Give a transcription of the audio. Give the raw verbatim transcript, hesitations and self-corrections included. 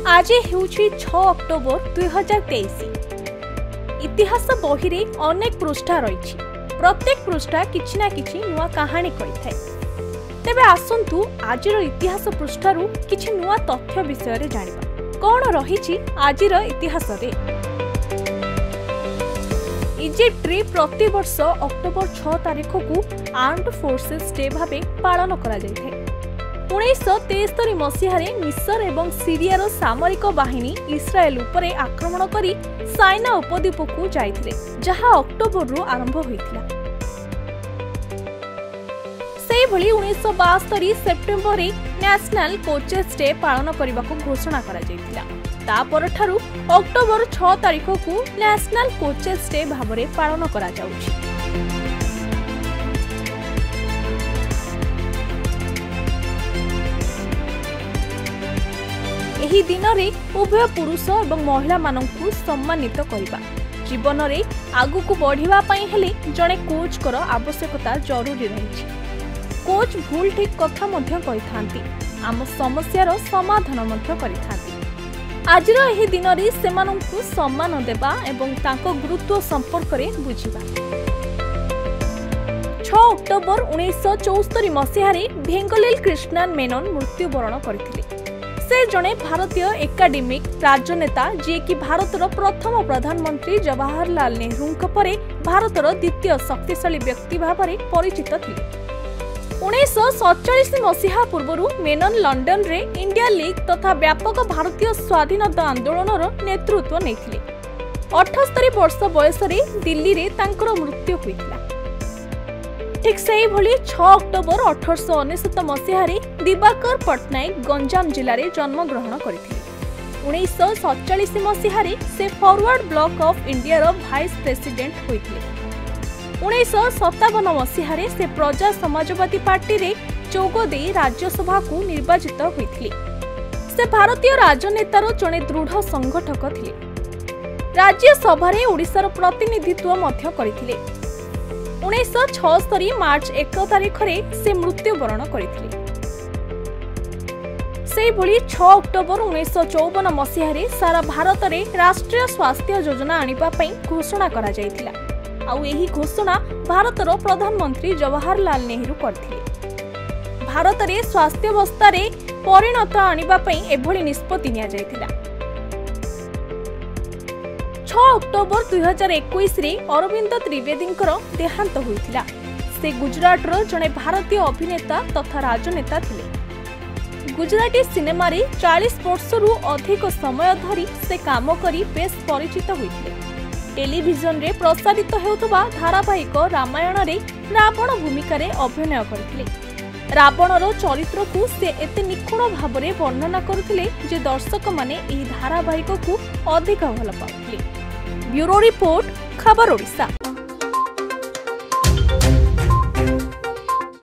आज हेउछि छह अक्टोबर दुई हजार तेईस। इतिहास बही रे अनेक पृष्ठा रही। प्रत्येक पृष्ठा किछि ना किछि नुआ कहानी कहिथाय। तेबे आसंतु आजिर इतिहास पृष्ठारु किछि नुआ तथ्य विषय रे जानिबा। कोन रहिछि आजिर इतिहास रे। इजिप्ट रे प्रति वर्ष अक्टोबर छह तारिख को आर्म्ड फोर्सेस डे भाबे पालन करा जायथे। उन्नीस तेस्तरी मसीह मिस्र एवं सीरियार सामरिक बाहिनी इस्राएल उपरे आक्रमण करी साइना उपद्वीप को जाइथिले, जहा अक्टोबर रु आरंभ होइथिला। सेहि भली उन्नीस बास्तरी सेप्टेम्बर रे नेशनल कोचेस डे पालन करने को घोषणा करा जाइथिला। ता परठारु अक्टोबर छह तारिख को नेशनल कोचेस डे भाबरे पालन करा जाउछि। एही दिन रे उभय पुरुष एवं महिला माननकु सम्मानित करिबा। जीवन रे आगु को बढ़िबा पई हेले जणे कोच कर आवश्यकता जरूरी रहिछि। कोच भूल ठीक कथा मध्य कहिथांती, आम समस्यार समाधान मध्य करिथांती। आजिर एही दिन रे सेमानंकु सम्मान देबा एवं तांको गुरुत्व संपर्क रे बुझिबा। छह अक्टोबर उन्नीस चौस्तरी मसीह रे भेंगलिल कृष्णन मेनन मृत्युवरण करथिले। से जड़े भारतीय एकाडेमिक राजनेता जी कि भारतर प्रथम प्रधानमंत्री जवाहरलाल नेहरू परे भारतर द्वितीय शक्तिशाली व्यक्ति भाव में परिचित थिले। उन्नीस सैंतालीस मसीहा पूर्व मेनन लंडन रे इंडिया लीग तथा व्यापक भारतीय स्वाधीनता आंदोलन नेतृत्व नेथिले। अठस्तरी वर्ष बयस दिल्ली रे तांकर मृत्यु होइतिला। ठीक सेही भली छह अक्टोबर अठारश अनेशत मसीह दिवाकर पट्टनायक गंजाम जिले में जन्मग्रहण करथिले। उन्नीस सैंतालीस मसीह से फॉरवर्ड ब्लॉक ऑफ इंडिया रो वाइस प्रेसिडेंट होइथिले। उन्नीस सत्तावन मसीह से प्रजा समाजवादी पार्टी रे जोग दे राज्यसभा को निर्वाचित होइथिले। से भारतीय राजनेतार जड़े दृढ़ संगठक थिले। राज्यसभा रे ओडिशार प्रतिनिधित्व मध्य करथिले। उन्नीस छस्तरी मार्च एक तारिख रे से मृत्युवरण करथिले। सेही भली छह अक्टोबर उन्नीस चौवन मसीह रे सारा भारत रे राष्ट्रीय स्वास्थ्य योजना आनिबा पई घोषणा करा जायतिला। आउ एही घोषणा भारतर प्रधानमंत्री जवाहरलाल नेहरू करथिले। भारत रे स्वास्थ्य व्यवस्था रे परिणत आनिबा पई एभली निष्पत्ति निया जायतिला। छह अक्टोबर दुई हजार इक्कीस रे अरविंद त्रिवेदी देहांत होइथिला। से गुजरात रो जने भारतीय अभिनेता तथा राजनेता थिले। गुजराती सिनेमा रे चालीस वर्ष रु अधिक समय धरी से काम करी बेस परिचित होइथिले। टेलीविजन रे प्रसारित हेउतबा धारावाहिक रामायण रे रावण भूमिका रे अभिनय करथिले। रावण रो चरित्र को से एते निखुण भाव रे वर्णना करथिले जे दर्शक माने एही धारावाहिक को अधिक भल पाउथिले। ब्यूरो रिपोर्ट, खबर ओडिशा।